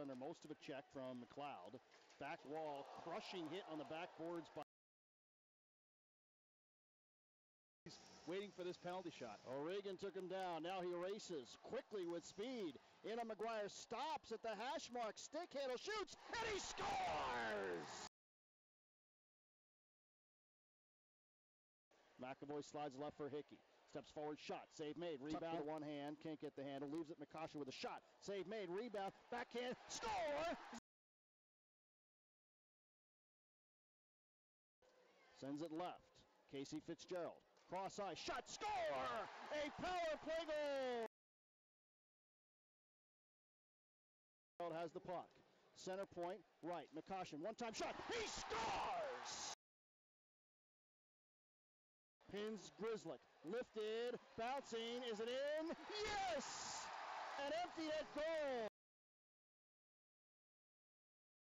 under most of a check from McLeod. Back wall, crushing hit on the backboards by waiting for this penalty shot. O'Regan took him down. Now he races quickly with speed. In on McGuire, stops at the hash mark. Stick handle, shoots, and he scores! McAvoy slides left for Hickey. Steps forward, shot, save made, rebound with one hand, can't get the handle, leaves it McCosher with a shot, save made, rebound, backhand, score! Sends it left. Casey Fitzgerald, cross eye, shot, score! A power play goal! Has the puck. Center point, right, McCosher, one-time shot, he scores! Pins Grizzlick, lifted, bouncing, is it in? Yes! An empty net goal!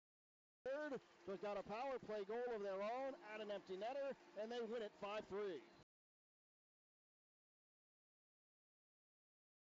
Third, but got a power play goal of their own at an empty netter, and they win it 5-3.